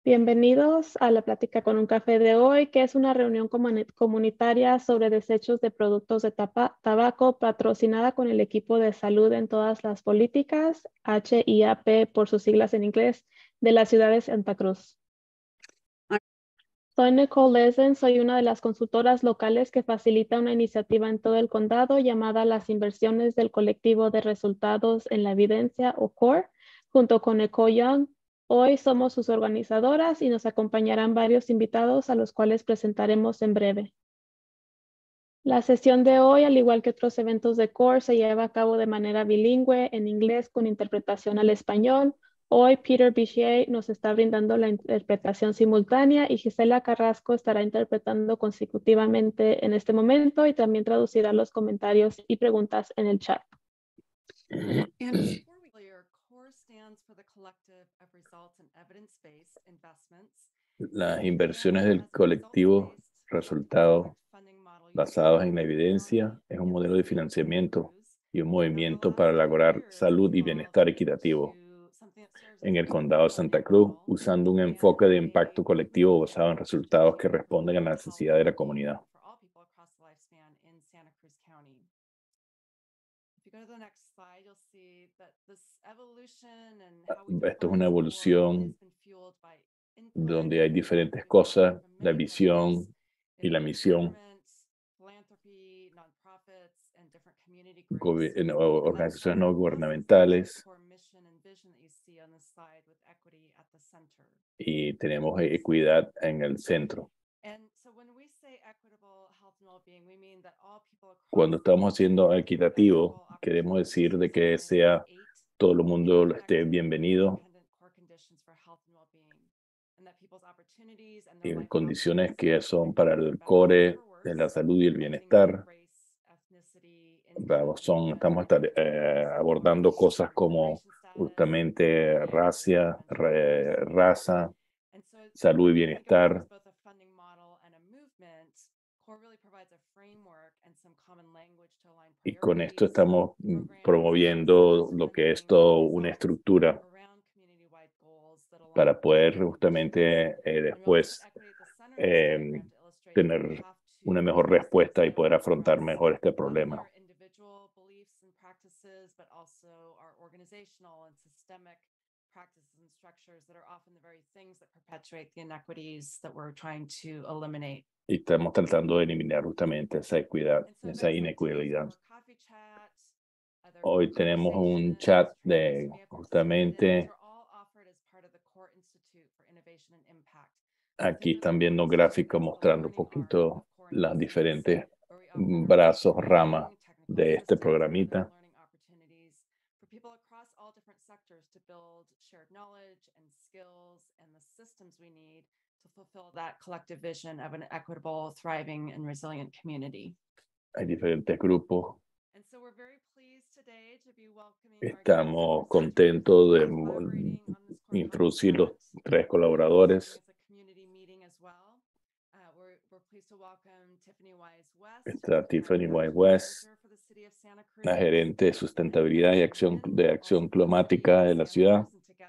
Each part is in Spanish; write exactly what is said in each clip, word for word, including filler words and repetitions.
Bienvenidos a la Plática con un Café de hoy, que es una reunión comuni- comunitaria sobre desechos de productos de tapa- tabaco patrocinada con el equipo de salud en todas las políticas, H I A P por sus siglas en inglés, de la ciudad de Santa Cruz. Soy Nicole Lezen, soy una de las consultoras locales que facilita una iniciativa en todo el condado llamada Las Inversiones del Colectivo de Resultados en la Evidencia o C O R E, junto con Nicole Young. Hoy somos sus organizadoras y nos acompañarán varios invitados a los cuales presentaremos en breve. La sesión de hoy, al igual que otros eventos de C O R E, se lleva a cabo de manera bilingüe en inglés con interpretación al español. Hoy Peter Bichier nos está brindando la interpretación simultánea y Gisela Carrasco estará interpretando consecutivamente en este momento y también traducirá los comentarios y preguntas en el chat. Las inversiones del colectivo resultados basados en la evidencia es un modelo de financiamiento y un movimiento para lograr salud y bienestar equitativo en el condado de Santa Cruz, usando un enfoque de impacto colectivo basado en resultados que responden a la necesidad de la comunidad. Esto es una evolución donde hay diferentes cosas, la visión y la misión, organizaciones no gubernamentales, y tenemos equidad en el centro. Cuando estamos haciendo equitativo, queremos decir de que sea todo el mundo esté bienvenido en condiciones que son para el core de la salud y el bienestar. Son, estamos eh, abordando cosas como justamente raza, re, raza, salud y bienestar. Y con esto estamos promoviendo lo que es toda una estructura para poder justamente eh, después eh, tener una mejor respuesta y poder afrontar mejor este problema. Practices and structures that are often the very things that perpetuate the inequities that we're trying to eliminate. Y estamos tratando de eliminar justamente esa equidad, esa inequidad. Hoy tenemos un chat de justamente aquí están viendo gráficos mostrando un poquito las diferentes brazos, ramas de este programita. Hay diferentes grupos. Estamos contentos de introducir los tres colaboradores. Está Tiffany Wise West, la gerente de sustentabilidad y acción de acción climática de la ciudad.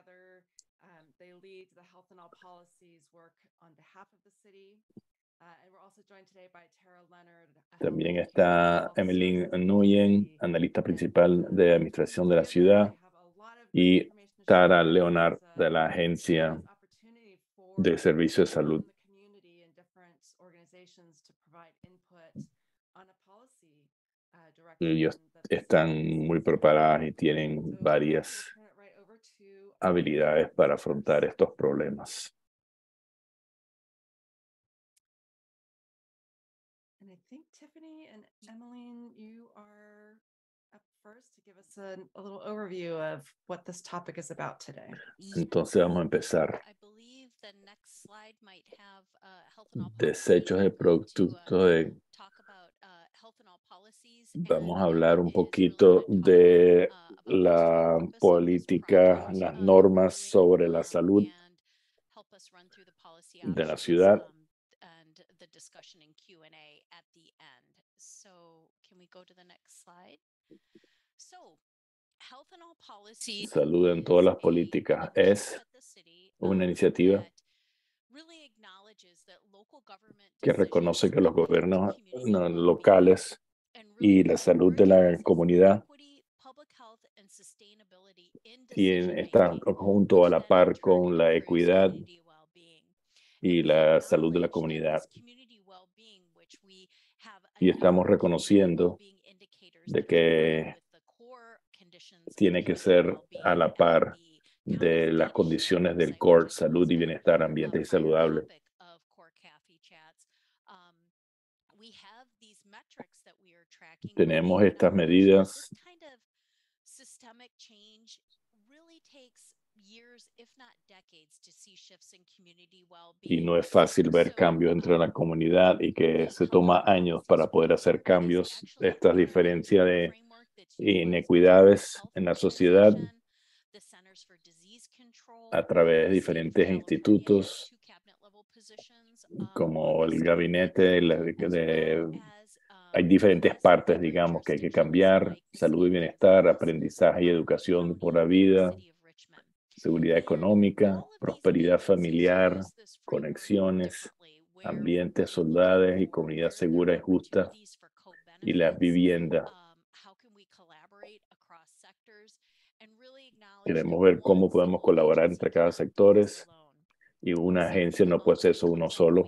También está Emmeline Nguyen, analista principal de administración de la ciudad, y Tara Leonard, de la Agencia de Servicios de Salud. Ellos están muy preparadas y tienen varias habilidades para afrontar estos problemas. And I think Tiffany and Emmeline, you are up first to give us a, a little overview of what this topic is about today. Entonces vamos a empezar. Desechos de productos de... Vamos a hablar un poquito de la política, las normas sobre la salud de la ciudad. Salud en todas las políticas es una iniciativa que reconoce que los gobiernos no, locales y la salud de la comunidad y en- están junto a la par con la equidad y la salud de la comunidad. Y estamos reconociendo de que tiene que ser a la par de las condiciones del core, salud y bienestar, ambiente y saludable. Tenemos estas medidas y no es fácil ver cambios entre la comunidad y que se toma años para poder hacer cambios. Estas diferencias de inequidades en la sociedad a través de diferentes institutos como el gabinete de, de hay diferentes partes, digamos, que hay que cambiar: salud y bienestar, aprendizaje y educación por la vida, seguridad económica, prosperidad familiar, conexiones, ambientes saludables y comunidad segura y justa, y la vivienda. Queremos ver cómo podemos colaborar entre cada sector, y una agencia no puede ser eso uno solo.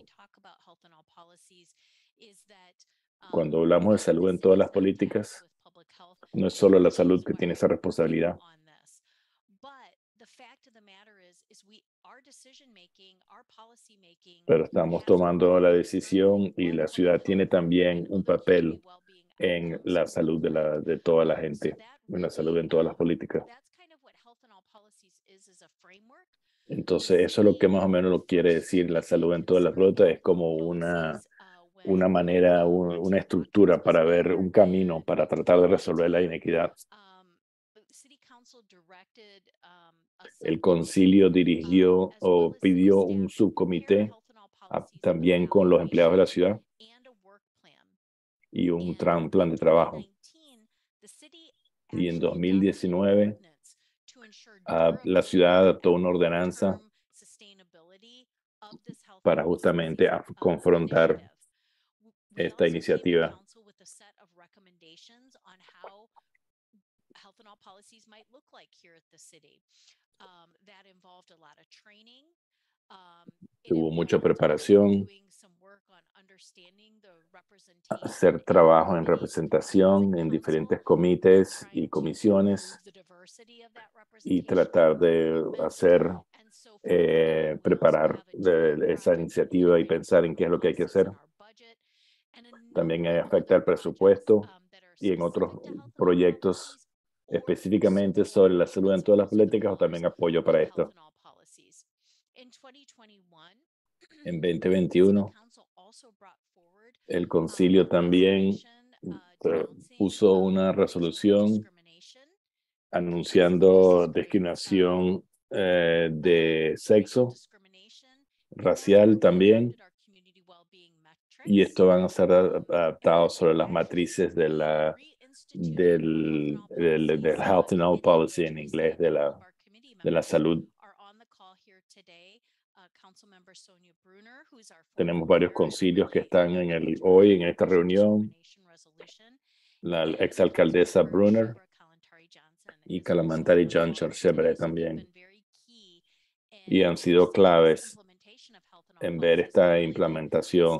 Cuando hablamos de salud en todas las políticas, no es solo la salud que tiene esa responsabilidad, pero estamos tomando la decisión y la ciudad tiene también un papel en la salud de, la, de toda la gente, en la salud en todas las políticas. Entonces, eso es lo que más o menos lo quiere decir la salud en todas las políticas. Es como una, una manera, un, una estructura para ver un camino para tratar de resolver la inequidad. El concilio dirigió o pidió un subcomité a, también con los empleados de la ciudad y un tran, plan de trabajo. Y en dos mil diecinueve uh, la ciudad adoptó una ordenanza para justamente a, confrontar esta iniciativa. Hubo mucha preparación, hacer trabajo en representación en diferentes comités y comisiones y tratar de hacer, eh, preparar de esa iniciativa y pensar en qué es lo que hay que hacer. También afecta el presupuesto y en otros proyectos específicamente sobre la salud en todas las políticas, o también apoyo para esto. En veinte veintiuno, el concilio también puso una resolución anunciando discriminación eh, de sexo, racial también, y esto van a ser adaptados sobre las matrices de la, del, del, del Health and Health Policy en inglés, de la, de la salud. Tenemos varios concilios que están en el, hoy en esta reunión. La exalcaldesa Brunner y Kalamantari Johnson Chevrolet también. Y han sido claves en ver esta implementación.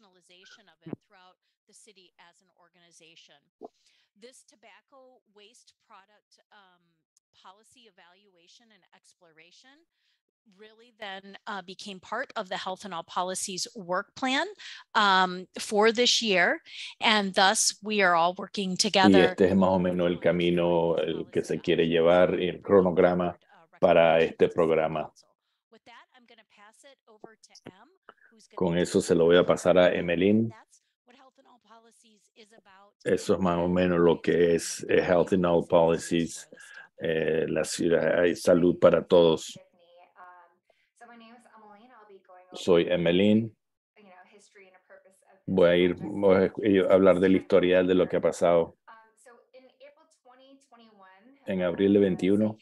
This tobacco waste product um, policy evaluation and exploration really then uh, became part of the Health and All Policies work plan um, for this year, and thus we are all working together. Y este es más o menos el camino el que se quiere llevar, el cronograma para este programa. Con eso se lo voy a pasar a Emeline. Eso es más o menos lo que es eh, Health and All Policies, eh, la ciudad, hay salud para todos. Soy Emeline. Voy a ir voy a hablar del historial de lo que ha pasado. En abril de veintiuno,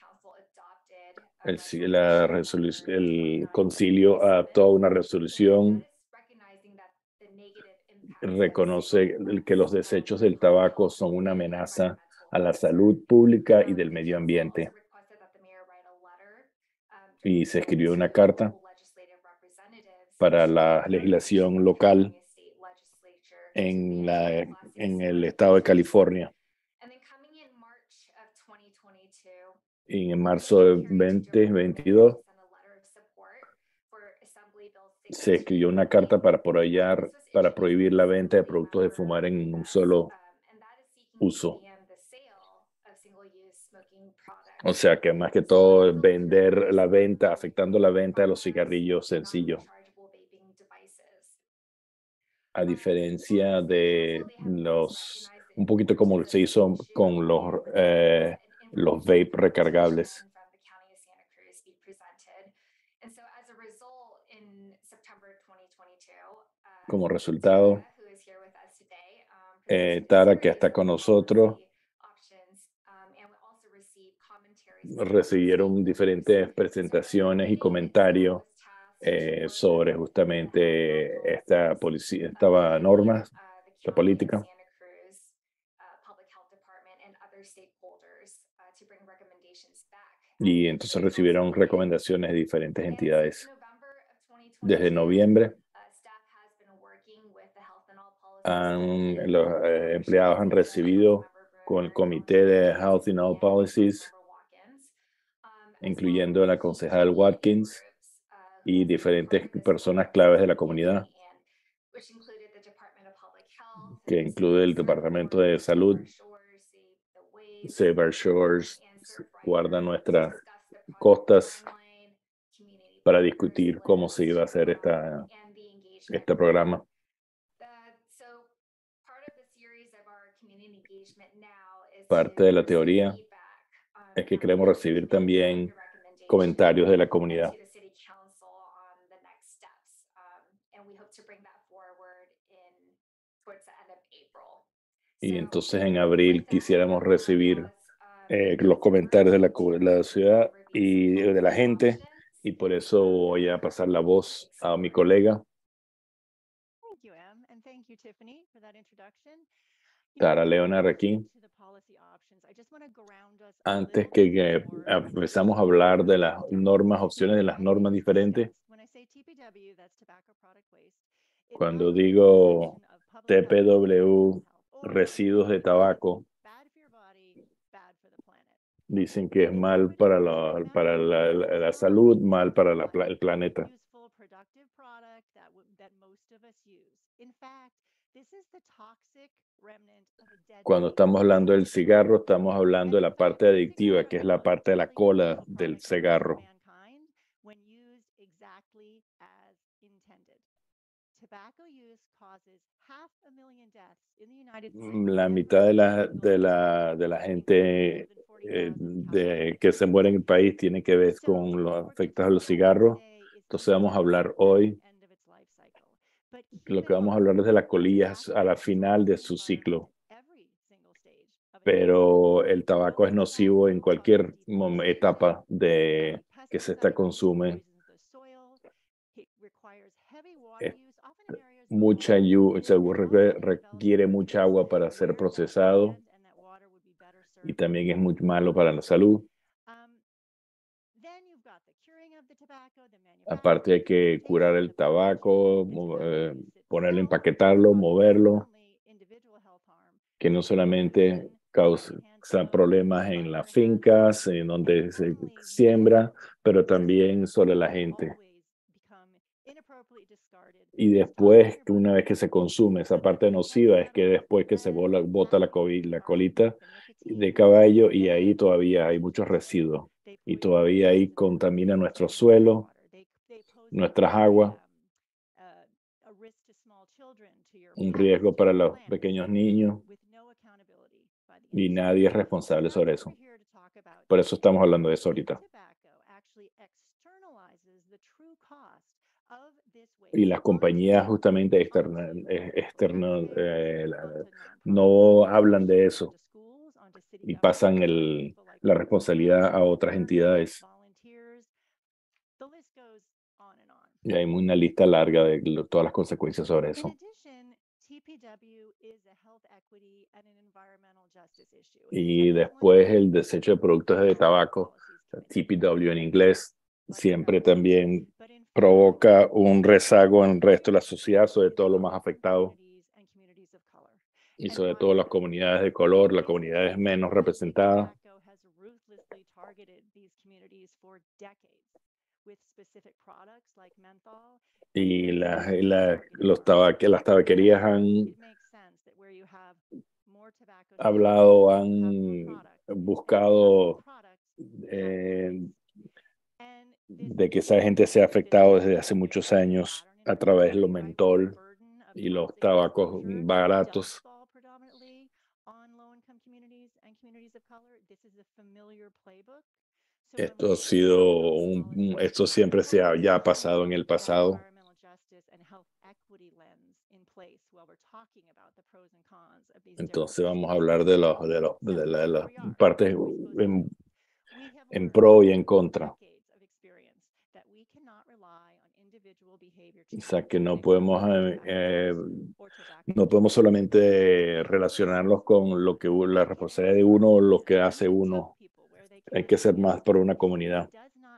el, la el concilio adoptó una resolución reconoce que los desechos del tabaco son una amenaza a la salud pública y del medio ambiente. Y se escribió una carta para la legislación local en, la, en el estado de California. Y en marzo de veinte veintidós se escribió una carta para apoyar, para prohibir la venta de productos de fumar en un solo uso. O sea que más que todo vender la venta, afectando la venta de los cigarrillos sencillos. A diferencia de los, un poquito como se hizo con los, eh, los vape recargables. Como resultado, eh, Tara, que está con nosotros, recibieron diferentes presentaciones y comentarios eh, sobre justamente esta policía, esta norma, esta política. Y entonces recibieron recomendaciones de diferentes entidades. Desde noviembre, han, los eh, empleados han recibido con el Comité de Health and All Policies, incluyendo la concejal Watkins y diferentes personas claves de la comunidad, que incluye el Departamento de Salud, Save Our Shores, guarda nuestras costas, para discutir cómo se iba a hacer esta, este programa. Parte de la teoría es que queremos recibir también comentarios de la comunidad. Y entonces en abril quisiéramos recibir eh, los comentarios de la, la ciudad y de la gente, y por eso voy a pasar la voz a mi colega Tara Leonard aquí. Antes que, que empezamos a hablar de las normas, opciones de las normas diferentes, cuando digo T P W, residuos de tabaco, dicen que es mal para la, para la, la, la salud, mal para la, el planeta. Cuando estamos hablando del cigarro, estamos hablando de la parte adictiva, que es la parte de la cola del cigarro. La mitad de la, de la, de la gente eh, de, que se muere en el país tiene que ver con los efectos de los cigarros. Entonces vamos a hablar hoy, lo que vamos a hablar es de las colillas a la final de su ciclo. Pero el tabaco es nocivo en cualquier etapa de que se está consume. Es mucha se requiere mucha agua para ser procesado y también es muy malo para la salud. Aparte hay que curar el tabaco, eh, ponerlo, empaquetarlo, moverlo, que no solamente causa problemas en las fincas, en donde se siembra, pero también sobre la gente. Y después, una vez que se consume, esa parte nociva es que después que se bota la, la colita de caballo y ahí todavía hay muchos residuos y todavía ahí contamina nuestro suelo, nuestras aguas, un riesgo para los pequeños niños y nadie es responsable sobre eso. Por eso estamos hablando de eso ahorita. Y las compañías justamente externas externa, eh, no hablan de eso y pasan el, la responsabilidad a otras entidades. Y hay una lista larga de todas las consecuencias sobre eso. Y después el desecho de productos de tabaco, T P W en inglés, siempre también provoca un rezago en el resto de la sociedad, sobre todo los más afectados y sobre todo las comunidades de color, las comunidades menos representadas. Y la, la, los tabaque, las tabaquerías han hablado, han buscado eh, de que esa gente se ha afectado desde hace muchos años a través de lo mentol y los tabacos baratos. Esto ha sido un, esto siempre se ha ya pasado en el pasado. Entonces vamos a hablar de los de los de las la partes en, en pro y en contra. O sea que no podemos eh, no podemos solamente relacionarlos con lo que la responsabilidad de uno o lo que hace uno. Hay que hacer más por una comunidad.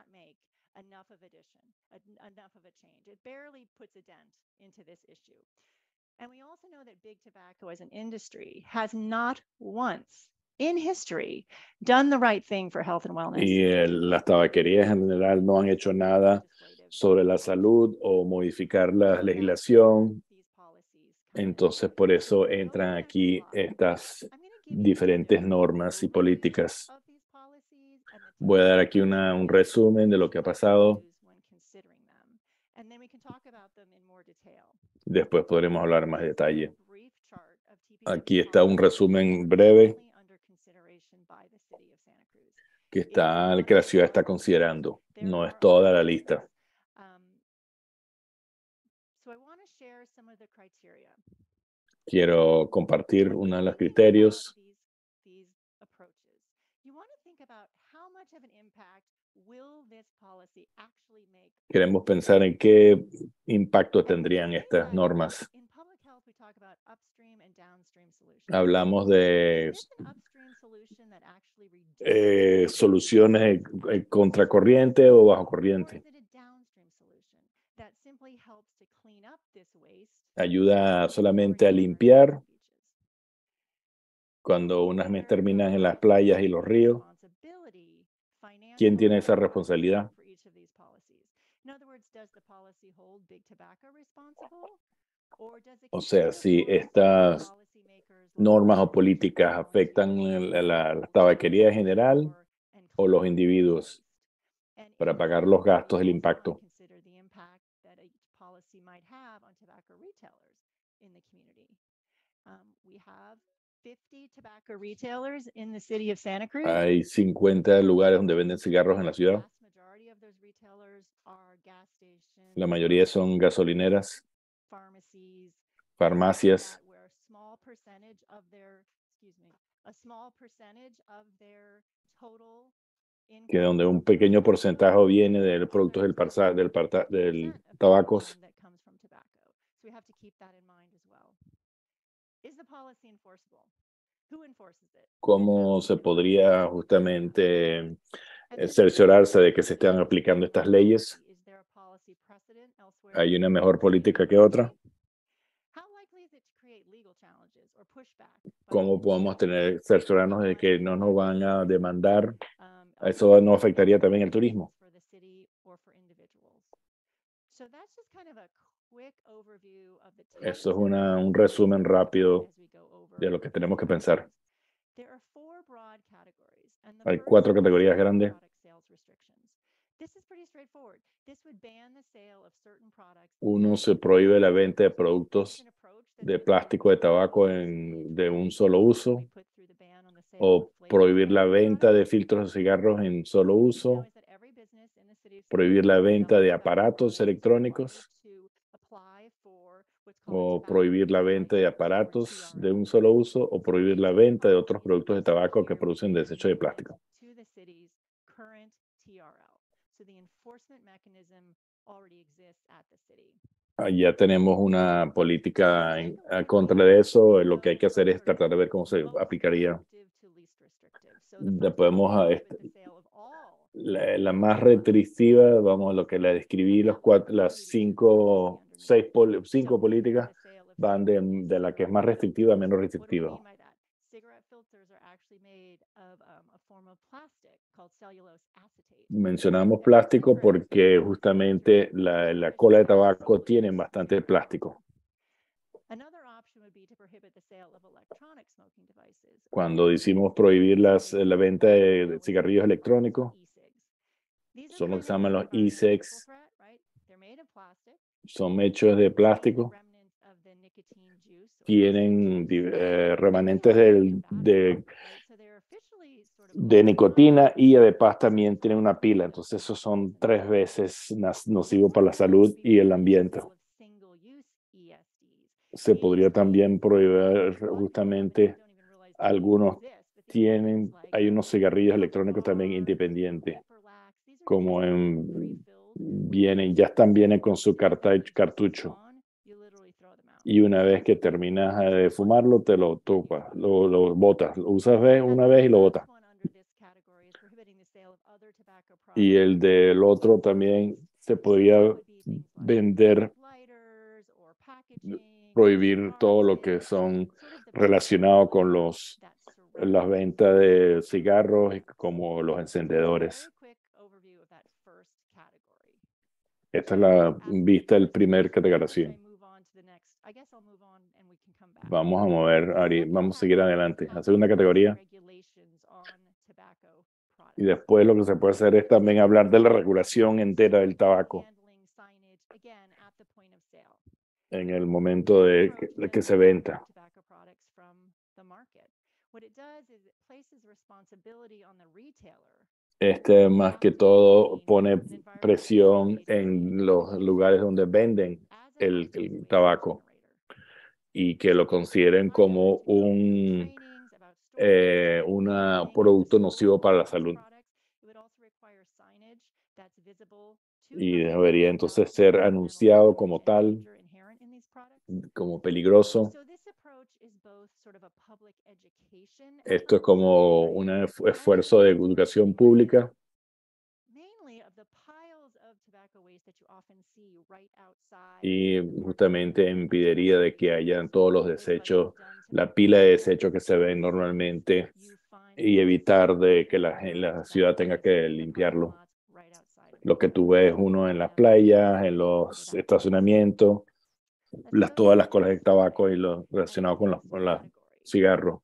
And we also know that big tobacco as an industry has not once in history done the right thing for health and wellness. Y el, las tabaquerías en general no han hecho nada sobre la salud o modificar la legislación. Entonces, por eso entran aquí estas diferentes normas y políticas. Voy a dar aquí una, un resumen de lo que ha pasado. Después podremos hablar más de detalle. Aquí está un resumen breve que, está, que la ciudad está considerando. No es toda la lista. Quiero compartir uno de los criterios. Queremos pensar en qué impacto tendrían estas normas. Hablamos de eh, soluciones eh, contracorriente o bajo corriente. Ayuda solamente a limpiar cuando unas me terminan en las playas y los ríos. ¿Quién tiene esa responsabilidad? O sea, si estas normas o políticas afectan la, la, la tabaquería en general o los individuos para pagar los gastos del impacto. Hay cincuenta lugares donde venden cigarros en la ciudad. La mayoría son gasolineras, farmacias, que donde un pequeño porcentaje viene de los productos del, parza, del, parta, del tabacos. ¿Cómo se podría justamente cerciorarse de que se estén aplicando estas leyes? ¿Hay una mejor política que otra? ¿Cómo podemos tener, cerciorarnos de que no nos van a demandar? ¿Eso no afectaría también el turismo? Eso es una, un resumen rápido de lo que tenemos que pensar. Hay cuatro categorías grandes. Uno, se prohíbe la venta de productos de plástico de tabaco en, de un solo uso, o prohibir la venta de filtros de cigarros en solo uso, prohibir la venta de aparatos electrónicos, o prohibir la venta de aparatos de un solo uso, o prohibir la venta de otros productos de tabaco que producen desecho de plástico. Ya tenemos una política en, en contra de eso. Lo que hay que hacer es tratar de ver cómo se aplicaría. Le podemos a este, la, la más restrictiva, vamos a lo que le describí, los cuatro, las cinco, seis, pol, cinco políticas van de, de la que es más restrictiva a menos restrictiva. Mencionamos plástico porque justamente la, la cola de tabaco tiene bastante plástico. Cuando decimos prohibir las, la venta de, de cigarrillos electrónicos, son lo que se llaman los e-cigs. Son hechos de plástico. Tienen eh, remanentes de, de, de nicotina y además también tienen una pila. Entonces, esos son tres veces nocivos para la salud y el ambiente. Se podría también prohibir justamente algunos tienen, hay unos cigarrillos electrónicos también independientes, como en, vienen, ya están vienen con su cartucho. Y una vez que terminas de fumarlo, te lo topas, lo, lo botas, lo usas una vez y lo botas. Y el del otro también se podría vender, prohibir todo lo que son relacionados con los, las ventas de cigarros como los encendedores. Esta es la vista del primer categoría. Vamos a mover, Ari, vamos a seguir adelante. La segunda categoría. Y después lo que se puede hacer es también hablar de la regulación entera del tabaco en el momento de que, de que se venda. Este más que todo pone presión en los lugares donde venden el, el tabaco y que lo consideren como un eh, una producto nocivo para la salud. Y debería entonces ser anunciado como tal, como peligroso. Esto es como un esfuerzo de educación pública. Y justamente impediría de que hayan todos los desechos, la pila de desechos que se ven normalmente y evitar de que la, la ciudad tenga que limpiarlo. Lo que tú ves uno en las playas, en los estacionamientos, las, todas las colas de tabaco y lo relacionado con los, con los cigarros.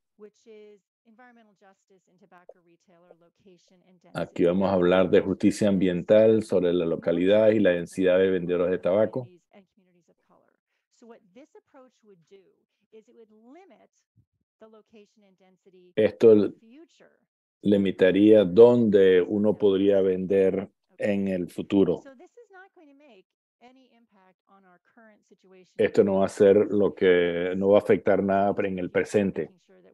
Aquí vamos a hablar de justicia ambiental sobre la localidad y la densidad de vendedores de tabaco. Esto limitaría dónde uno podría vender en el futuro. Esto no va a ser lo que no va a afectar nada en el presente.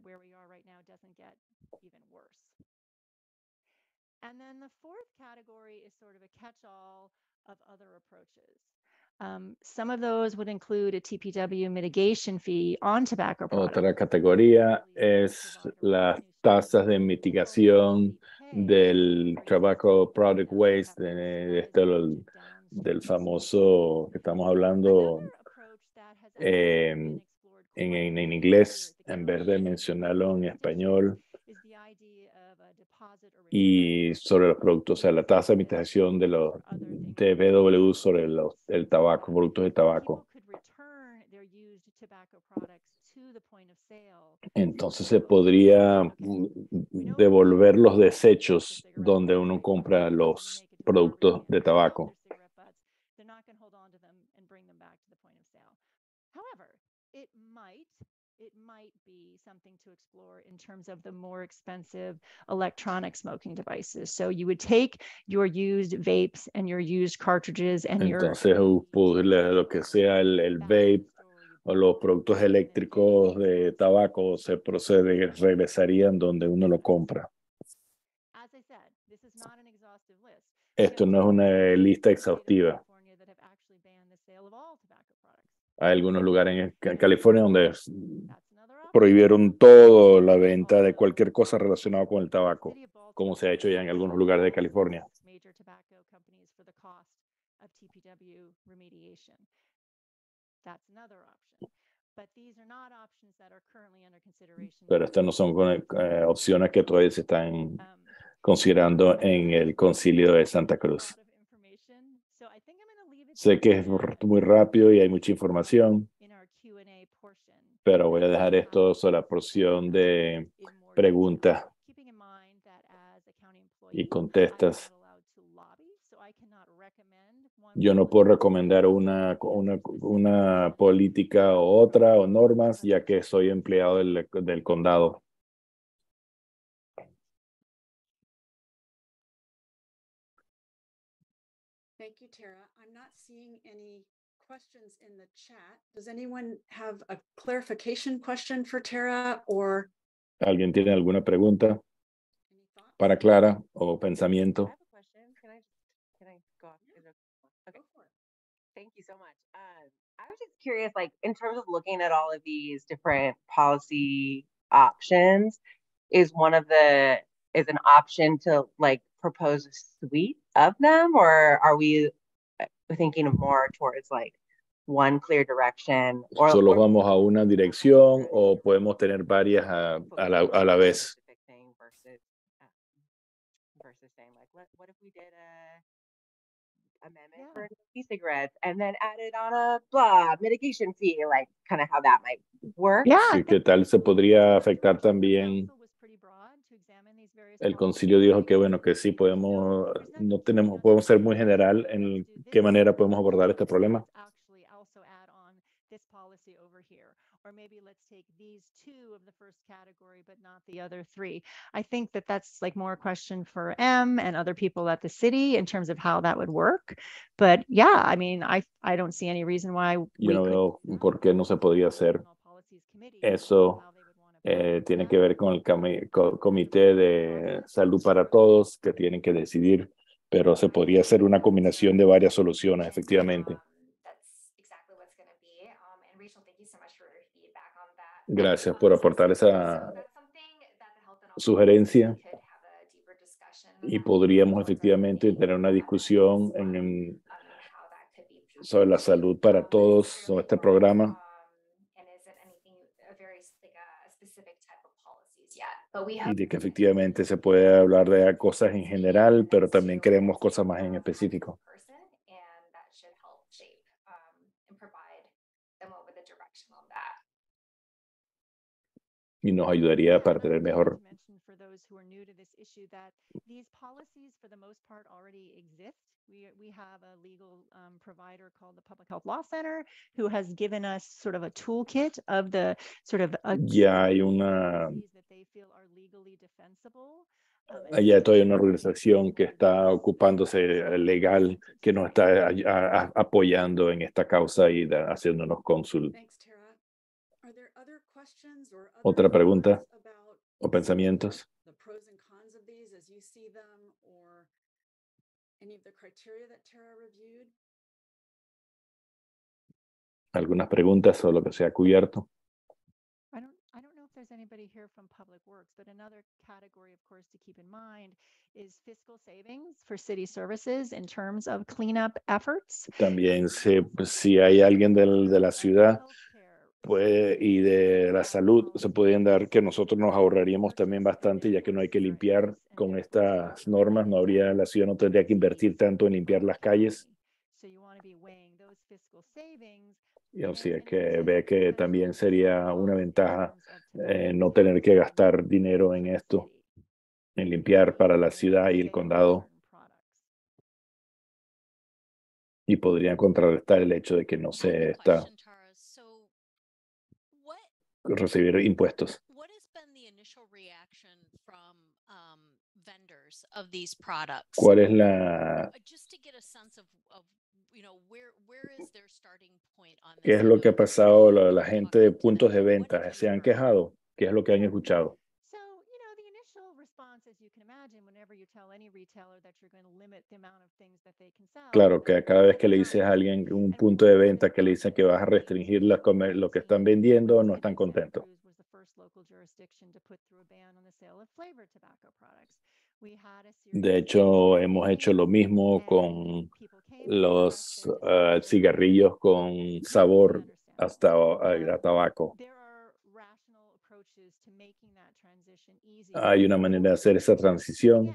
Um, some of those would include a T P W mitigation fee on tobacco products. Otra categoría es las tasas de mitigación del tobacco product waste, de, de este, del, del famoso que estamos hablando eh, en, en, en inglés, en vez de mencionarlo en español. Y sobre los productos, o sea, la tasa de mitigación de los de B W sobre los, el tabaco, productos de tabaco. Entonces se podría devolver los desechos donde uno compra los productos de tabaco. It might be something to explore in terms of the more expensive electronic smoking devices. So you would take your used vapes and your used cartridges and Entonces, your... lo que sea el, el vape o los productos eléctricos de tabaco se procede, regresarían donde uno lo compra. Esto no es una lista exhaustiva. Hay algunos lugares en, en California donde prohibieron toda la venta de cualquier cosa relacionada con el tabaco, como se ha hecho ya en algunos lugares de California. Pero estas no son eh, opciones que todavía se están considerando en el Concilio de Santa Cruz. Sé que es muy rápido y hay mucha información, pero voy a dejar esto sobre la porción de preguntas y contestas. Yo no puedo recomendar una, una, una política u otra o normas, ya que soy empleado del, del condado. Thank you, Tara. I'm not seeing any questions in the chat. Does anyone have a clarification question for Tara or? ¿Alguien tiene alguna pregunta para Clara o pensamiento? Thank you so much. Uh, I was just curious, like in terms of looking at all of these different policy options, is one of the, is an option to like propose a suite of them, or are we thinking of more towards like one clear direction? Or, ¿Solo or vamos a una dirección o podemos tener varias a, a, la, a la vez? Versus, uh, versus saying like, what, what if we did a amendment Yeah. for e-cigarettes and then added on a blah mitigation fee, like kind of how that might work? Yeah. Sí, ¿qué tal se podría afectar también? El concilio dijo que bueno, que sí podemos, no tenemos, podemos ser muy general en qué manera podemos abordar este problema. Or maybe let's take these two of the first category, but not the other three. I think that that's like more a question for M and other people at the city in terms of how that would work. But yeah, I mean, I I don't see any reason why we Yo no veo por qué no se podría hacer. Eso eh, tiene que ver con el comi- co- comité de salud para todos que tienen que decidir, pero se podría hacer una combinación de varias soluciones, efectivamente. Gracias por aportar esa sugerencia y podríamos efectivamente tener una discusión en, en, sobre la salud para todos, sobre este programa. Y de que efectivamente se puede hablar de cosas en general, pero también queremos cosas más en específico. Y nos ayudaría para tener mejor. For those who are new to this issue, that these policies for the most part already exist. We, we have a legal um, provider called the Public Health Law Center who has given us sort of a toolkit of the sort of a ya hay una that they feel are legally defensible. Allá hay una organización que está ocupándose legal, que nos está a, a, apoyando en esta causa y da, haciéndonos cónsul. Otra pregunta o pensamientos. Algunas preguntas o lo que sea cubierto. I don't, I don't know if there's anybody here from Public Works, but another category, of course, to keep in mind is fiscal savings for city services in terms of cleanup efforts. También si, si hay alguien del, de la ciudad pues, y de la salud, se pueden dar que nosotros nos ahorraríamos también bastante, ya que no hay que limpiar con estas normas, no habría, la ciudad no tendría que invertir tanto en limpiar las calles. Y así es que ve que también sería una ventaja eh, no tener que gastar dinero en esto, en limpiar para la ciudad y el condado. Y podrían contrarrestar el hecho de que no se está recibir impuestos. ¿Cuál es la ¿Qué es lo que ha pasado la, la gente de puntos de venta? ¿Se han quejado? ¿Qué es lo que han escuchado? Claro, que cada vez que le dices a alguien un punto de venta que le dicen que vas a restringir la comer- lo que están vendiendo, no están contentos. De hecho, hemos hecho lo mismo con los uh, cigarrillos con sabor hasta uh, a tabaco. Hay una manera de hacer esa transición.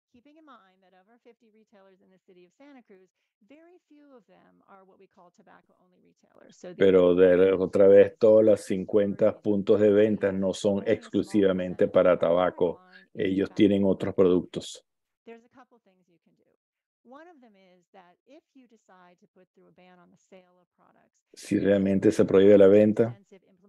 Pero de otra vez, todos los cincuenta puntos de venta no son exclusivamente para tabaco. Ellos tienen otros productos. Si realmente se prohíbe la venta,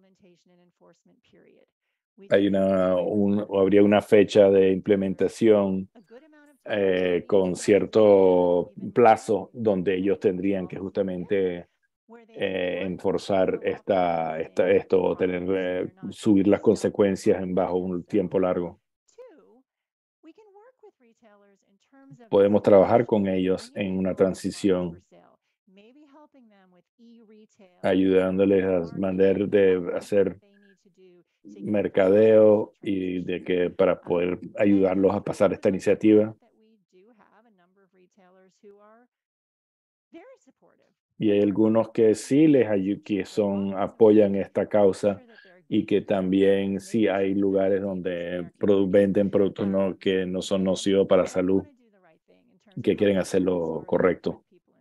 hay una, un, o habría una fecha de implementación eh, con cierto plazo donde ellos tendrían que justamente eh, enforzar esta, esta, esto o tener, eh, subir las consecuencias en bajo un tiempo largo. Podemos trabajar con ellos en una transición, ayudándoles a mandar de hacer mercadeo y de que para poder ayudarlos a pasar esta iniciativa. Y hay algunos que sí les ayudan, que son, apoyan esta causa y que también sí hay lugares donde produ venden productos no, que no son nocivos para la salud, que quieren hacer lo correcto.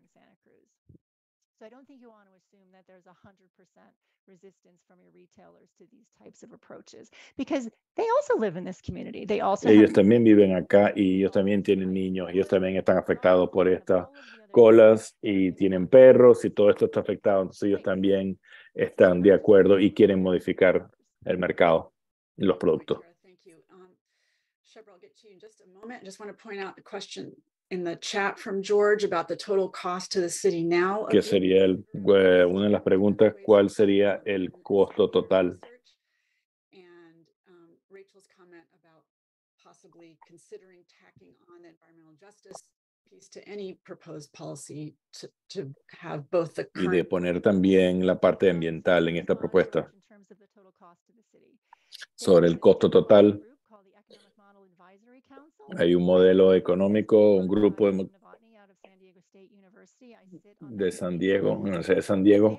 Ellos también viven acá y ellos también tienen niños, ellos también están afectados por estas colas y tienen perros y todo esto está afectado, entonces ellos también están de acuerdo y quieren modificar el mercado y los productos. Shebra, I'll get to you in just a moment. I just want to point out the question in the chat from George about the total cost to the city now. Que sería el, eh, una de las preguntas, ¿cuál sería el costo total? And um, Rachel's comment about possibly considering tacking on the environmental justice piece to any proposed policy to, to have both the y de poner también la parte ambiental en esta propuesta. Sobre el costo total, hay un modelo económico, un grupo de, de San Diego, Universidad de San Diego,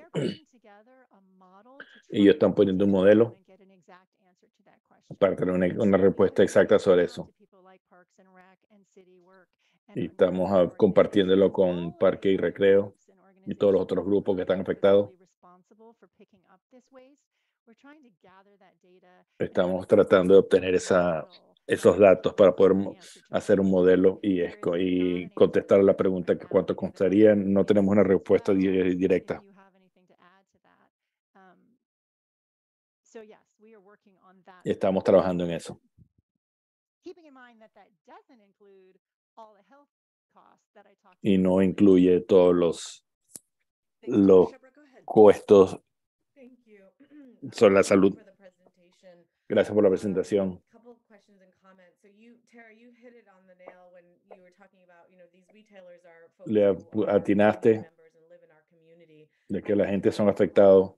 y ellos están poniendo un modelo para tener una, una respuesta exacta sobre eso. Y estamos a, compartiéndolo con Parque y Recreo y todos los otros grupos que están afectados. Estamos tratando de obtener esa, esos datos para poder hacer un modelo y, y contestar la pregunta que cuánto costaría. No tenemos una respuesta di directa. Y estamos trabajando en eso. Y no incluye todos los, los costos sobre la salud. Gracias por la presentación. Le atinaste de que la gente son afectados.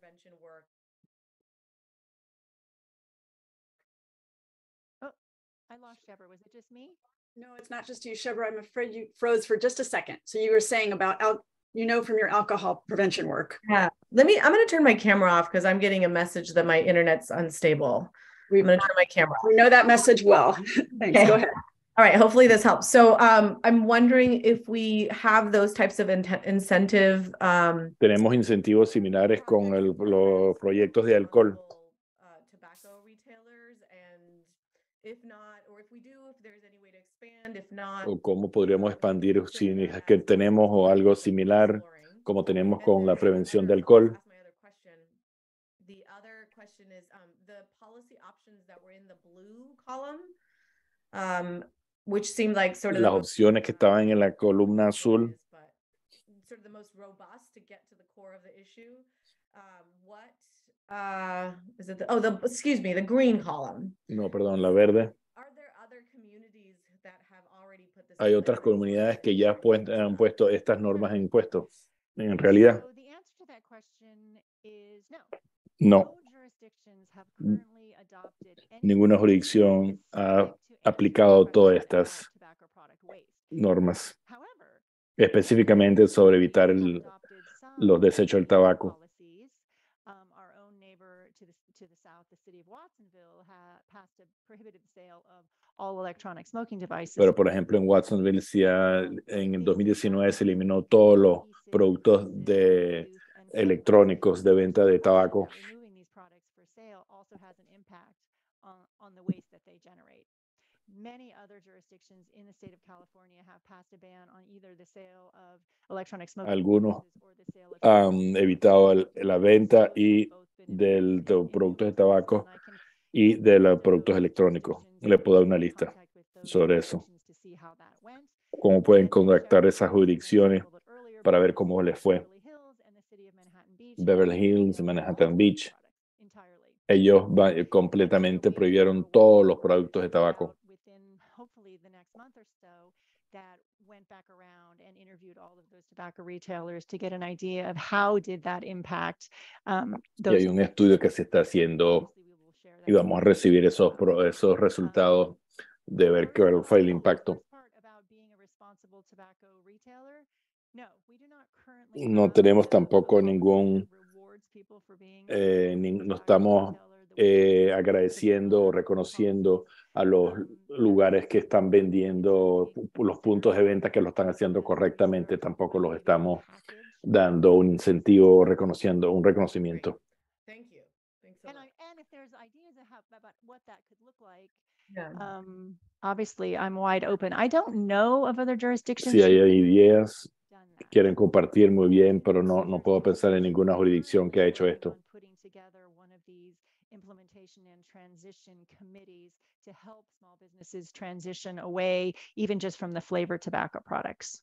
I lost Shebra. Was it just me? No, it's not just you, Shebra. I'm afraid you froze for just a second. So you were saying about, al you know, from your alcohol prevention work. Yeah. Let me, I'm going to turn my camera off because I'm getting a message that my internet's unstable. I'm going to turn my camera off. We know that message well. Thanks. Okay. Go ahead. All right. Hopefully this helps. So um, I'm wondering if we have those types of in incentive. Um, Tenemos incentivos similares con el, los proyectos de alcohol. Uh, tobacco retailers, and if not, or if we do, if there's any way to expand, if not. O cómo podríamos expandir si es que tenemos o algo similar como tenemos con la prevención de alcohol. The other question is um, the policy options that were in the blue column, um, which seemed like sort of las opciones que estaban en la columna azul. Sort of the most robust to get to the core of the issue. Um, what uh, is it? The, oh, the excuse me, the green column. No, perdón, la verde. Are there other communities Hay otras comunidades que ya pues, han puesto estas normas en impuestos. En realidad, So the answer to that question is no. no. Jurisdictions have currently adopted any Ninguna policy jurisdicción specific ha to any aplicado todas environmental estas tobacco product waste. normas, However, específicamente sobre evitar have el- adopted some los desechos del tabaco. policies. Um, our own neighbor to the, to the south, the city of Watsonville, ha passed a prohibited sale of all electronic smoking devices. Pero, por ejemplo, en Watsonville, sí ha- en el dos mil diecinueve se eliminó todos los productos de electrónicos de venta de tabaco. Removing these products for sale also has an impact on, on the waste that they generate. Many other jurisdictions in the state of California have passed a ban on either the sale of electronic smoking Algunos devices or the sale of han evitado el- la venta y del, de productos de tabaco y de los productos electrónicos. Le puedo dar una lista sobre eso. Cómo pueden contactar esas jurisdicciones para ver cómo les fue. Beverly Hills y Manhattan Beach. Ellos va- completamente prohibieron todos los productos de tabaco. Within hopefully the next month or so, that went back around and interviewed all of those tobacco retailers to get an idea of how did that impact um, Y those. hay un estudio que se está haciendo Obviously, we will share that y vamos a recibir esos, pro- esos resultados de ver cuál fue el impacto. No tenemos tampoco ningún, eh, ni- no estamos eh, agradeciendo o reconociendo a los lugares que están vendiendo pu- los puntos de venta que lo están haciendo correctamente. Tampoco los estamos dando un incentivo o reconociendo un reconocimiento. Thank you. Thanks so And, much. I, and if there's ideas of how, about what that could look like, Yeah. um, obviously I'm wide open. I don't know of other jurisdictions. Si hay who've ideas done que that. quieren compartir, muy bien, pero no, no puedo pensar en ninguna jurisdicción que ha hecho esto. On putting together one of these implementation and transition committees to help small businesses transition away, even just from the flavored tobacco products.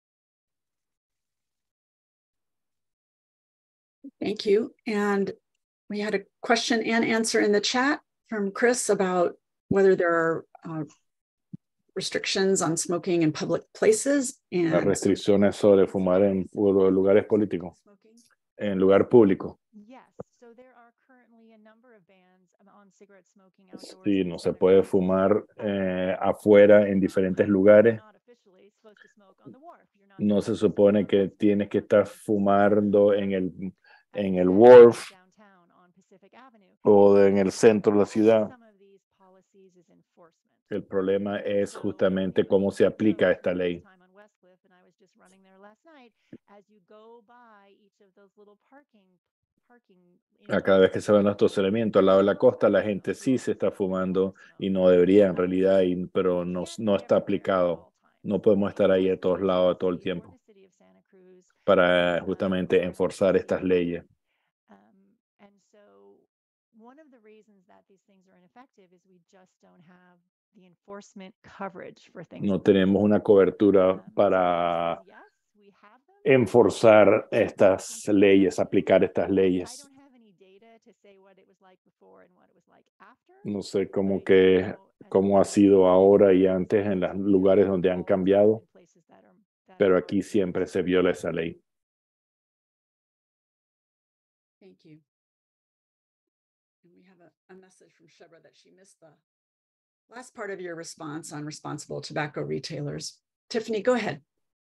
Thank you. And we had a question and answer in the chat from Chris about whether there are uh, restrictions on smoking in public places Las and restricciones sobre fumar en pu- lugares políticos, smoking. en lugar público. Yes, so there are currently a number of bans um, on cigarette smoking outdoors. Sí, in no se Santa puede Cruz. fumar eh, afuera en diferentes lugares. Not officially supposed to smoke on the wharf. You're not No se supposed to supone smoke que on tienes que estar fumando en el, as en you el said, wharf downtown on Pacific Avenue. o en el centro de la ciudad. Some of these policies is enforcement. El problema es So, justamente cómo se aplica so esta ley. time on Westcliff, and I was just running there last night. As you go by each of those little parking, parking. A cada vez que se va a nuestro estacionamiento al lado de la costa, la gente sí se está fumando y no debería en realidad, y- pero no, no está aplicado. No podemos estar ahí a todos lados todo el tiempo para justamente enforzar estas leyes. Um, and so one of the reasons that these things are ineffective is we just don't have the enforcement coverage for things. No like this. tenemos una cobertura Um, so para yes, we have them. enforzar estas leyes, aplicar estas I leyes. don't have any data to say what it was like before and what it was like after. No sé cómo but I que do know, as cómo ha I sido said, ahora y antes en los lugares donde han all cambiado, in places that are- that pero are aquí siempre se viola esa ley. Thank you. And we have a, a message from Shebra that she missed the last part of your response on responsible tobacco retailers. Tiffany, go ahead.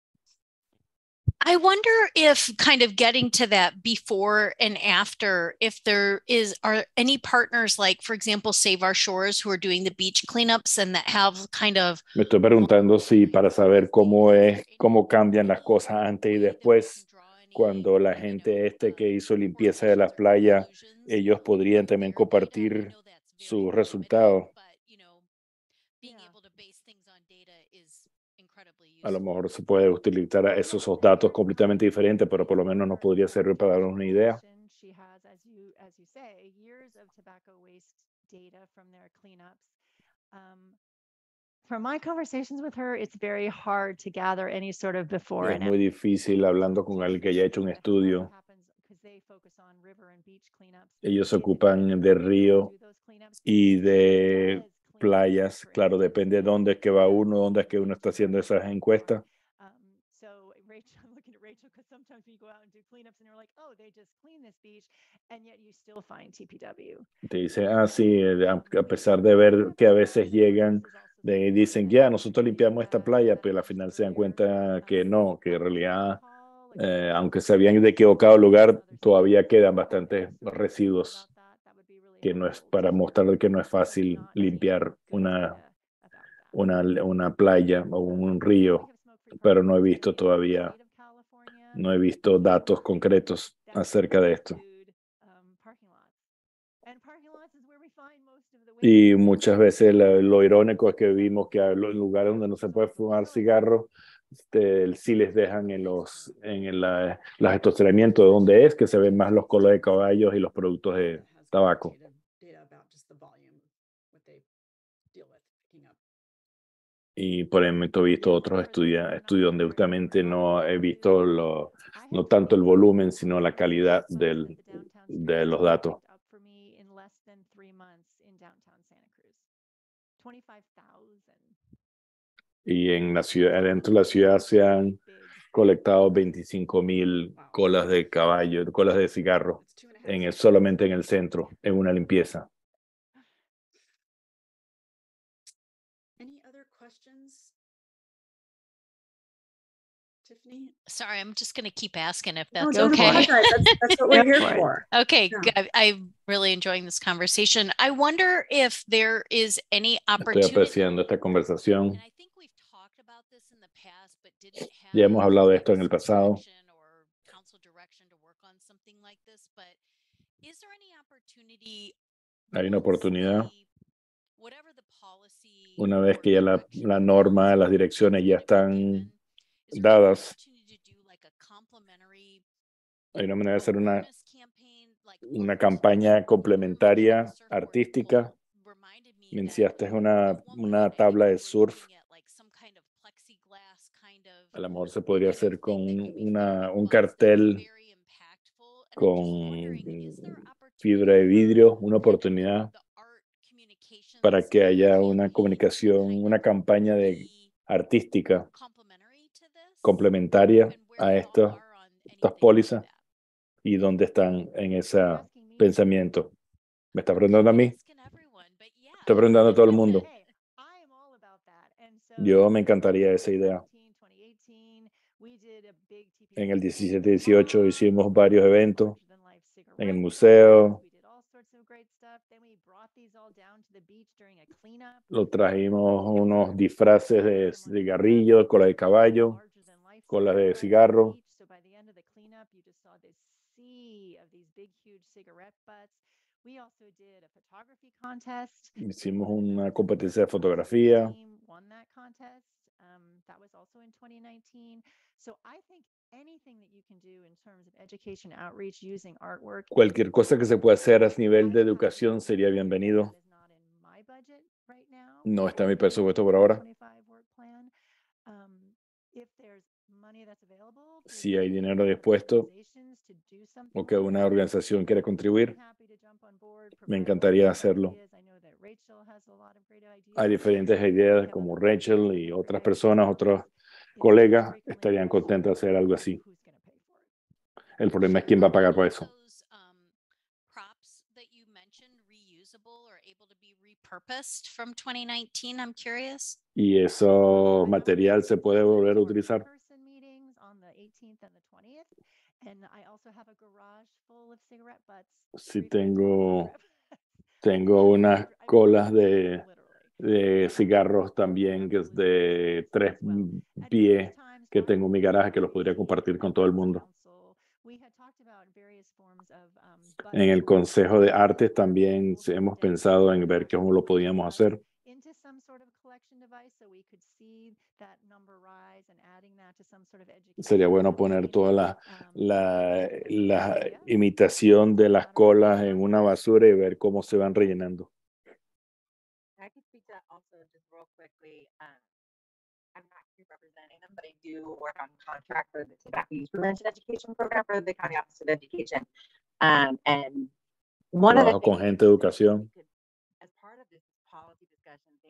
I wonder if kind of getting to that before and after, if there is, are any partners like, for example, Save Our Shores who are doing the beach cleanups and that have kind of. Me estoy preguntando si para saber cómo es, cómo cambian las cosas antes y después, cuando la gente este que hizo limpieza de las playas, ellos podrían también compartir sus resultados. A lo mejor se puede utilizar esos, esos datos completamente diferentes, pero por lo menos nos podría servir para darnos una idea. She has, as you as you say, years of tobacco waste data from their cleanups. Um, from my conversations with her, it's very hard to gather any sort of before Es and muy difícil hablando con alguien que haya hecho un estudio. Ellos se ocupan de río y de playas. Claro, depende de dónde es que va uno, dónde es que uno está haciendo esas encuestas. Um, so Rachel, I'm looking at Rachel because sometimes we go out and do cleanups and they're like, oh, they just cleaned this beach, and yet you still find T P W. Te dice, ah, sí, eh, a, a pesar de ver que a veces llegan, de, dicen, ya, nosotros limpiamos esta playa, pero al final se dan cuenta que no, que en realidad, eh, aunque se habían equivocado el lugar, todavía quedan bastantes residuos, que no es para mostrar que no es fácil limpiar una, una, una playa o un río, pero no he visto todavía, no he visto datos concretos acerca de esto. Y muchas veces lo, lo irónico es que vimos que en los lugares donde no se puede fumar cigarros, este, sí les dejan en los en la, los estacionamientos donde es que se ven más los colos de caballos y los productos de tabaco. Y por el momento he visto otros estudios, estudios donde justamente no he visto lo, no tanto el volumen, sino la calidad del, de los datos. Y en la ciudad, dentro de la ciudad se han colectado veinticinco mil colas de caballo, colas de cigarro, en el, solamente en el centro, en una limpieza. Tiffany? Sorry, I'm just going to keep asking if No, that's don't okay. apologize. That's, that's what we're Go here for it. for. Okay, Yeah. good. I, I'm really enjoying this conversation. I wonder if there is any Estoy opportunity. apreciando esta conversación. And I think we've talked about this in the past, but didn't have Ya hemos hablado de esto en el some pasado. direction or council direction to work on something like this, but is there any opportunity Hay una once oportunidad, the- whatever the policy una or vez que ya la, direction la or norma, council las direcciones ya has been están given, is there any dadas, opportunity to do like a complementary hay una manera de hacer una, awareness campaign, like una art, campaña like complementaria surfboard artística. pole reminded me Me that enseñaste una, at one una point I tabla de think we were surf. looking at like some kind of plexiglass kind of A lo mejor se podría kind of hacer con thing that un, could be una, filming un once that was cartel very impactful. And I'm just con wondering, is there fibra de opportunity vidrio, for una kind of oportunidad the art communications para que haya una campaign to comunicación, kind una of campaña de be artística complementary to this? complementaria And where a you all estos, are on estas anything like pólizas that? y dónde están en ese Are you asking me? pensamiento. ¿Me estás preguntando a I'm mí? asking everyone, but yeah. Estoy preguntando a todo el mundo. Hey, I am all about that. And so Yo me encantaría esa idea. twenty eighteen, we did a big T P W En el event diecisiete in dieciocho Vermont. hicimos varios eventos Larger than life en el cigarette museo. butts. We did all sorts of great stuff. Then we brought these all down to the beach during a cleanup. Lo trajimos unos disfraces de cigarrillos, cola de caballo, Larger than life colas de cigarettes on the cigarro. beach. So by the end of the cleanup, you just saw this sea of these big, huge cigarette butts. We also did a photography contest. Hicimos One of the una members competencia de of the policy fotografía. team won that contest. Um, that was also in twenty nineteen. So I think anything that you can do in terms of education outreach using artwork. Cualquier cosa que se pueda hacer a nivel de educación sería bienvenido. No está en mi presupuesto por ahora. Si hay dinero dispuesto o que una organización quiere contribuir, me encantaría hacerlo. Hay diferentes ideas como Rachel y otras personas, otros colegas estarían contentos de hacer algo así. El problema es quién va a pagar por eso. Those, um, props that you mentioned reusable or able to be repurposed from twenty nineteen? I'm curious. Y eso material se puede volver a utilizar. Sí, tengo, tengo unas colas de, de cigarros también que es de tres pies que tengo en mi garaje que los podría compartir con todo el mundo. En el Consejo de Artes también hemos pensado en ver cómo lo podíamos hacer. Sería bueno poner toda la, la, la imitación de las colas en una basura y ver cómo se van rellenando. I could speak to that also just real quickly. Um, I'm not here representing them, but I do work on contract for the tobacco use prevention education program for the County Office of Education. Um, and one of the Trabajo con things gente de educación. we could, as part of this policy discussion,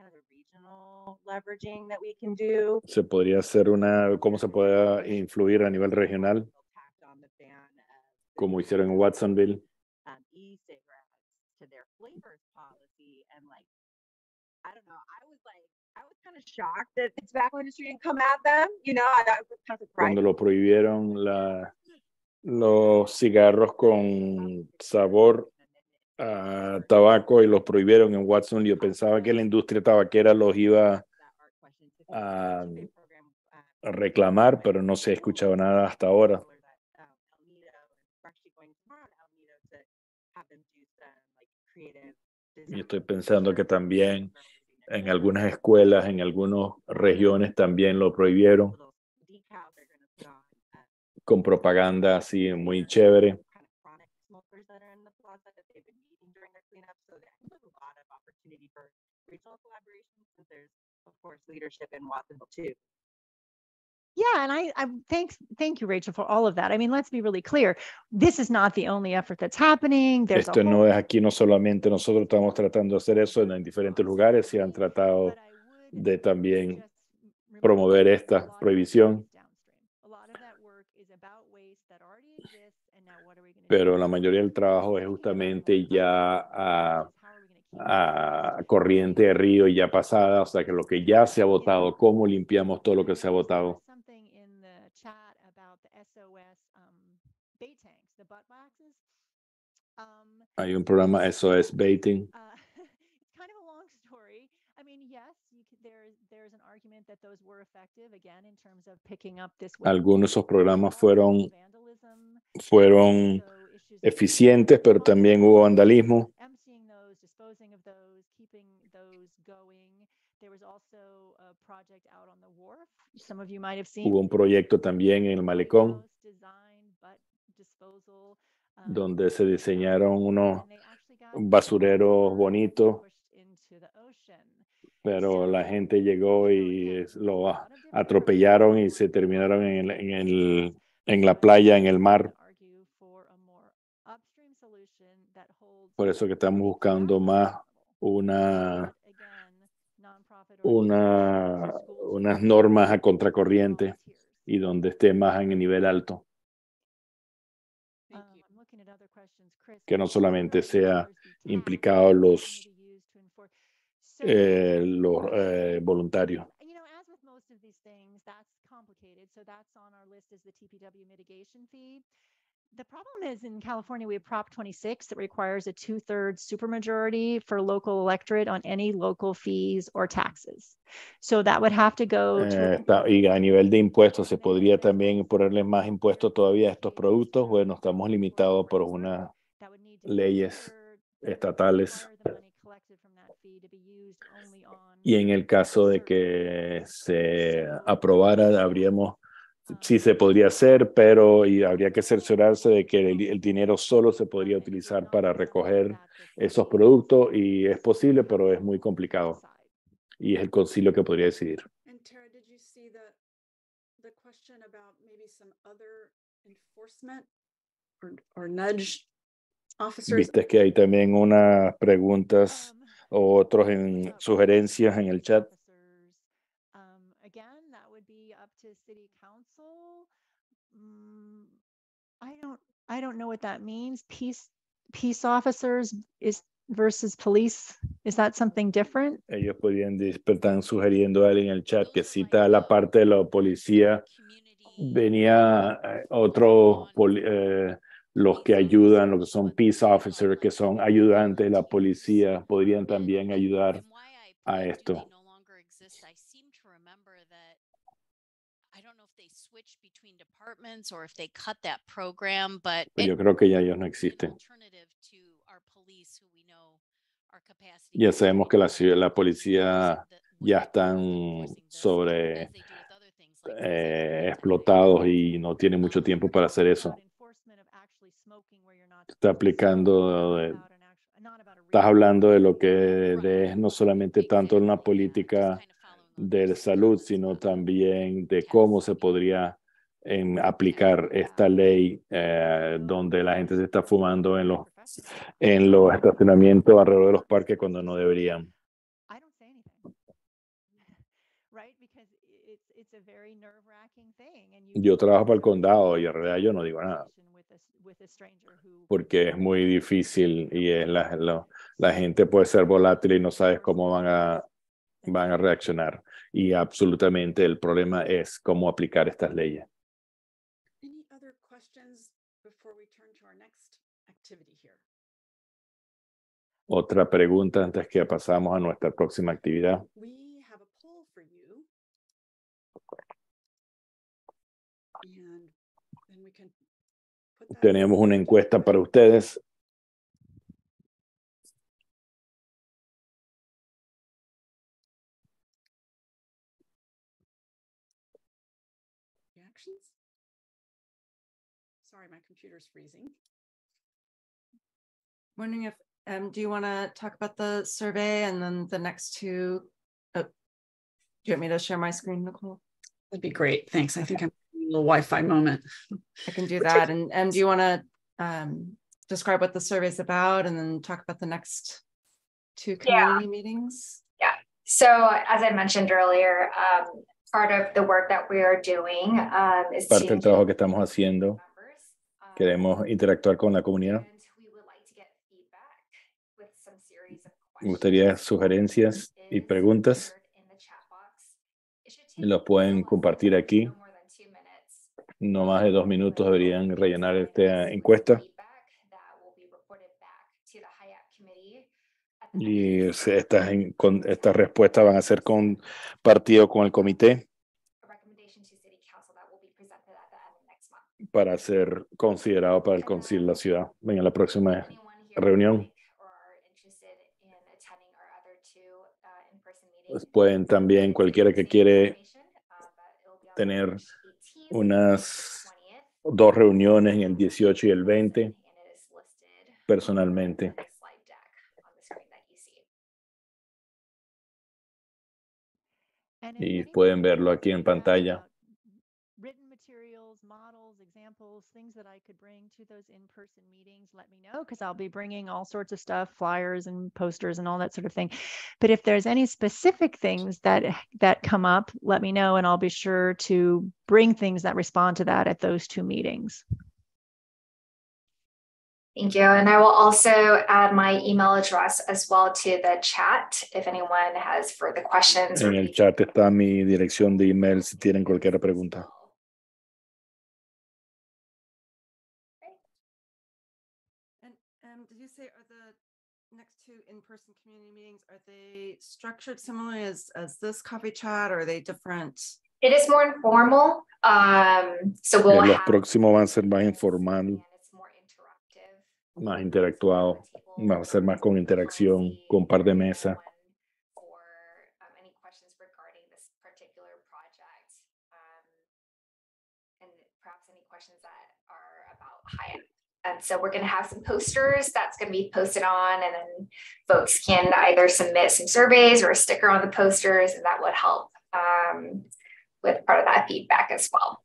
kind of a regional leveraging that we can do. Se podría hacer una, cómo se puede influir a nivel regional, Tacked on the ban of como hicieron en Watsonville. um, e-cigarettes to their flavors policy, and like, I don't know, I was like, I was kind of shocked that the tobacco industry didn't come at them, you know, I, I was kind of surprised. Cuando lo prohibieron la, los cigarros con sabor a tabaco y los prohibieron en Watson, yo pensaba que la industria tabaquera los iba a, a reclamar, pero no se ha escuchado nada hasta ahora. Y estoy pensando que también en algunas escuelas, en algunas regiones también lo prohibieron, con propaganda así muy chévere. Yeah, and I, I thanks, thank you, Rachel, for all of that. I mean, let's be really clear. This is not the only effort that's happening. There's Esto a no whole, es aquí, no solamente nosotros estamos tratando de hacer eso en diferentes lugares y han tratado but I would de también just remember promover that a esta lot of that prohibición, is downstream. A lot of that work is about waste that already exists, and now what are we going to do? pero la mayoría del trabajo es justamente ya a, a corriente de río ya pasada, o sea que lo que ya se ha votado, cómo limpiamos todo lo que se ha votado. Something in the chat about the S O S um, bait tanks, the butt waxes. Um, Hay un programa S O S Baiting. uh, it's kind of a long story. I mean, yes, you could, there's there's an argument that those were effective again in terms of picking up this. Algunos de esos programas fueron, vandalism, fueron also issues with eficientes, pero también hubo vandalismo. emptying those, disposing of those, keeping those going. There was also a project out on the wharf. Some of you might have seen. Hubo un proyecto también en el malecón Design, but disposal, um, donde se diseñaron unos and they actually got basureros bonitos, pushed into the ocean. pero la So, gente llegó you know, y again, es- lo a a- lot of different atropellaron y groups se working terminaron on en, el- en, different el, issues. en la But playa, en el I mar. would argue for a more upstream solution that holds Por eso que estamos the buscando tobacco más accountable. una, But again, nonprofit una, organizations, school unas districts, normas a contracorriente volunteers. y donde esté más en el nivel alto, Thank Um, you. I'm looking at other questions, Chris. que no Should solamente private sea dollars be taxed? implicados los, Can they be used to enforce? So, eh, los eh, voluntarios. you know, as with most of these things, that's complicated. So that's on our list is the T P W mitigation fee. The problem is in California, we have Prop twenty-six that requires a two-thirds supermajority for local electorate on any local fees or taxes. So that would have to go to. Eh, está- y a nivel de impuestos, ¿se podría también ponerle más impuestos todavía a estos productos? Bueno, estamos limitados por unas That would need to be leyes two-thirds that would estatales. require the money collected from that fee to be used only on Y en el caso de que se aprobara, habríamos, sí se podría hacer, pero y habría que cerciorarse de que el, el dinero solo se podría utilizar para recoger esos productos y es posible, pero es muy complicado y es el concilio que podría decidir. And Tara, did you see the the question about maybe some other enforcement or or nudge officers? Viste que hay también unas preguntas Um, o otros en sugerencias en el chat. officers. Um, again, that would be up to city council. Mm, I don't, I don't know what that means. Peace, peace officers is versus police. Is that something different? Ellos podrían, dis- están sugiriendo a alguien en el chat que cita la parte de la policía. Venía eh, otro, poli- eh, los que ayudan, los que son peace officers, que son ayudantes de la policía, podrían también ayudar a esto. Pero yo creo que ya ellos no existen. Ya sabemos que la, ciudad- la policía ya están sobre eh, explotados y no tienen mucho tiempo para hacer eso. Está aplicando, de- estás hablando de lo que de, no solamente tanto en una política de salud, sino también de cómo se podría en, aplicar esta ley eh, donde la gente se está fumando en los, en los estacionamientos alrededor de los parques cuando no deberían. I don't say anything. very nerve-wracking thing. And you Yo can't trabajo para el really condado y en have a realidad yo no digo nada conversation with a- with a stranger who- porque es muy difícil y es la, la, la gente puede ser volátil y no sabes cómo van a, van a reaccionar. Y absolutamente el problema es cómo aplicar estas leyes. Any other questions before we turn to our next activity here? Otra pregunta antes que pasamos a nuestra próxima actividad. We have a poll for you. And then we can put that Tenemos una into encuesta the- para ustedes. Reactions? Sorry, my computer's freezing. Wondering if, um, do you want to talk about the survey and then the next two? Oh, do you want me to share my screen, Nicole? That'd be great. Thanks. I think I'm having a little Wi-Fi moment. I can do We're that. And, and do you want to um, describe what the survey is about and then talk about the next two community meetings? Yeah. So as I mentioned earlier, um, part of the work that we are doing um, is Parte del to trabajo que estamos haciendo, members. Um, queremos interactuar con la comunidad. and we would like to get feedback with some series of Me gustaría questions. sugerencias y Is preguntas. entered in the chat box. It should Los take pueden no compartir less- aquí. no more than two minutes. No más de dos minutos deberían rellenar Inside esta this encuesta. feedback that will be reported back to the H I A C committee at the Y end of se- this estas, en- con, estas respuestas van a ser compartidas con el comité a recommendation to city council that will be presented at the end of next month. para ser considerado para el concilio de la ciudad en la próxima Anyone here would reunión. like or are interested in attending our other two, uh, in-person Pues meetings, pueden también, cualquiera que quiere information, uh, but it'll be on tener March eighteenth, unas twentieth, dos reuniones en el dieciocho y el veinte and it is listed personalmente. in the slide deck on the screen that you see. And if Y anyone pueden has verlo aquí en feedback pantalla. about written materials, models, examples, things that I could bring to those in-person meetings, let me know, because I'll be bringing all sorts of stuff, flyers and posters and all that sort of thing. But if there's any specific things that that come up, let me know, and I'll be sure to bring things that respond to that at those two meetings. Thank you. And I will also add my email address as well to the chat if anyone has further questions. or En el chat está mi dirección de email si tienen cualquier pregunta. And um, did you say are the next two in-person community meetings, are they structured similarly as, as this coffee chat or are they different? It is more informal. Um, so we'll Eh, los have próximos van a ser más informal, and it's more interactive. más interactuado, va a ser más con interacción, con par de mesas. For um, any questions regarding this particular project, um, and perhaps any questions that are about H I A C. And so we're going to have some posters that's going to be posted on, and then folks can either submit some surveys or a sticker on the posters, and that would help um, with part of that feedback as well.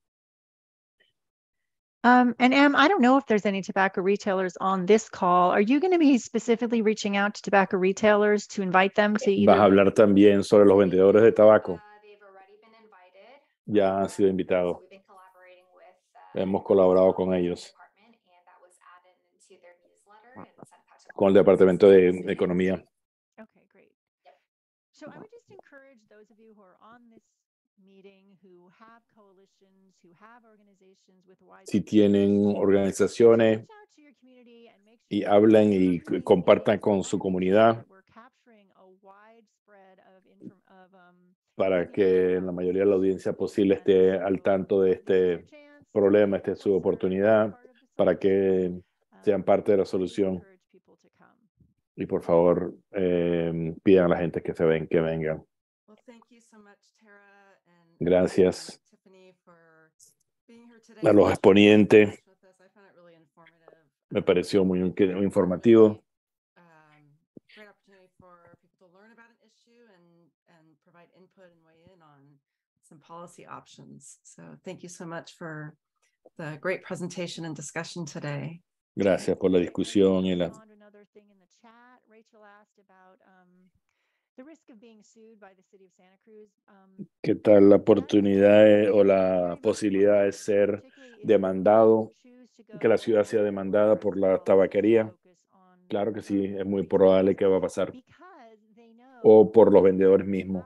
Um, and Em, I don't know if there's any tobacco retailers on this call. Are you going to be specifically reaching out to tobacco retailers to invite them to either? Vas a hablar también sobre los vendedores de tabaco. Uh, they've already been invited. Ya han sido So invitados. we've been collaborating with, uh, Hemos colaborado con ellos, department, and that was added into their newsletter and sent out to con el all Departamento de businesses. Economía. Okay, great. So I would just encourage those of you who are on this meeting, who have coalitions, who have organizations with wide. Si tienen organizaciones reach out to your community and make y sure hablen that y your community compartan is con su aware comunidad that we're capturing a wide spread of inform- of, um, para que la mayoría de la audiencia posible esté al tanto de este problema, esta es su oportunidad para que sean parte de la solución. Y por favor, eh, pidan a la gente que se ven, que vengan. Well, thank you so much, Tara and Gracias um, Tiffany for being here today. a los exponentes. With us. I found it really informative. Me um, pareció muy, muy informativo. um, great opportunity for people to learn about an issue and and provide input and weigh in on some policy options. So thank you so much for the great presentation and discussion today. Gracias por la discusión y la... Another thing in the chat, Rachel asked about um, ¿Qué tal la oportunidad de, o la posibilidad de ser demandado, que la ciudad sea demandada por la tabaquería? Claro que sí, es muy probable que va a pasar. O por los vendedores mismos.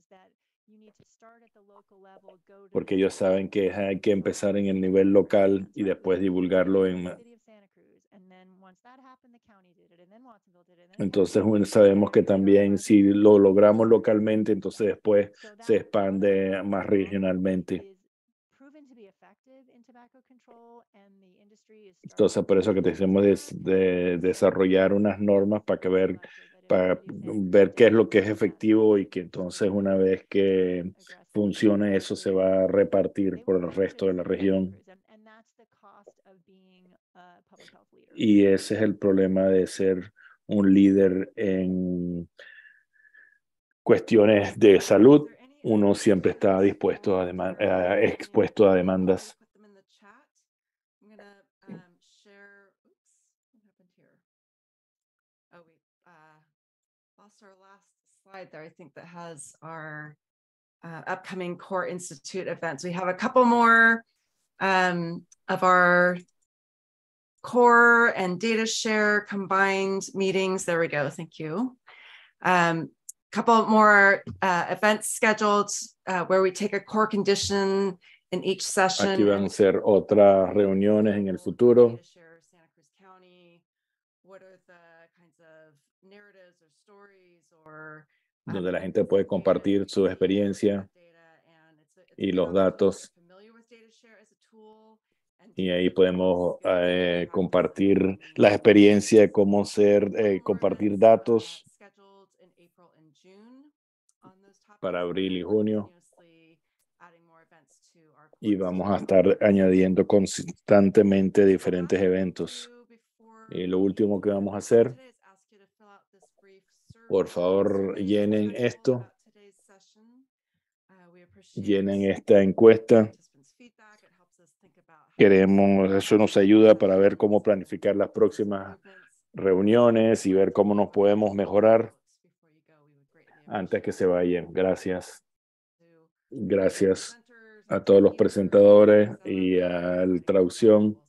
Porque ellos saben que hay que empezar en el nivel local y después divulgarlo en... Entonces bueno, sabemos que también si lo logramos localmente, entonces después se expande más regionalmente. Entonces por eso que tenemos de, de desarrollar unas normas para que ver, para ver qué es lo que es efectivo y que entonces una vez que funcione eso se va a repartir por el resto de la región. Y ese es el problema de ser un líder en cuestiones de salud. Uno siempre está dispuesto a dema- eh, expuesto a demandas. Our last slide there, I think that has our uh, upcoming Core Institute events. We have a couple more um, of our core and data share combined meetings. There we go. Thank you. Um, couple more uh, events scheduled uh, where we take a core condition in each session. Aquí van a ser otras reuniones en el futuro. Donde la gente puede compartir su experiencia y los datos. Y ahí podemos eh, compartir la experiencia de cómo ser, eh, compartir datos para abril y junio. Y vamos a estar añadiendo constantemente diferentes eventos. Y lo último que vamos a hacer, por favor, llenen esto. Llenen esta encuesta. Queremos, eso nos ayuda para ver cómo planificar las próximas reuniones y ver cómo nos podemos mejorar antes que se vayan. Gracias. Gracias a todos los presentadores y a la traducción.